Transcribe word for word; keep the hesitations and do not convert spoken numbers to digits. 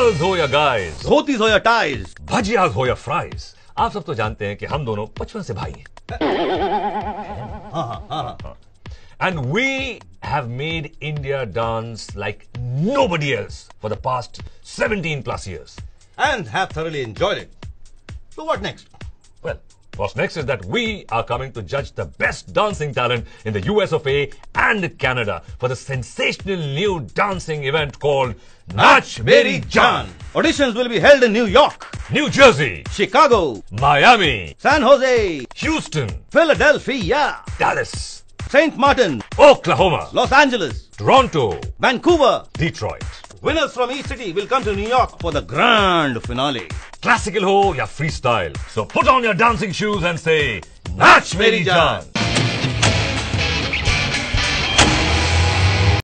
Girls हो या guys, dhotis हो या टाइज, भजियाज हो या फ्राइज, आप सब तो जानते हैं कि हम दोनों बचपन से भाई हैं। हाँ हाँ हाँ हाँ। And we have made India dance like nobody else for the past seventeen plus years. And have thoroughly enjoyed it. So what next? Well, what's next is that we are coming to judge the best dancing talent in the U S of A and Canada for the sensational new dancing event called Nach Meri Jaan. Auditions will be held in New York, New Jersey, Chicago, Miami, San Jose, Houston, Philadelphia, Dallas, Saint Martin, Oklahoma, Los Angeles, Toronto, Vancouver. Detroit. Winners from each city will come to New York for the grand finale. Classical ho ya freestyle. So put on your dancing shoes and say, Nach Meri Jaan.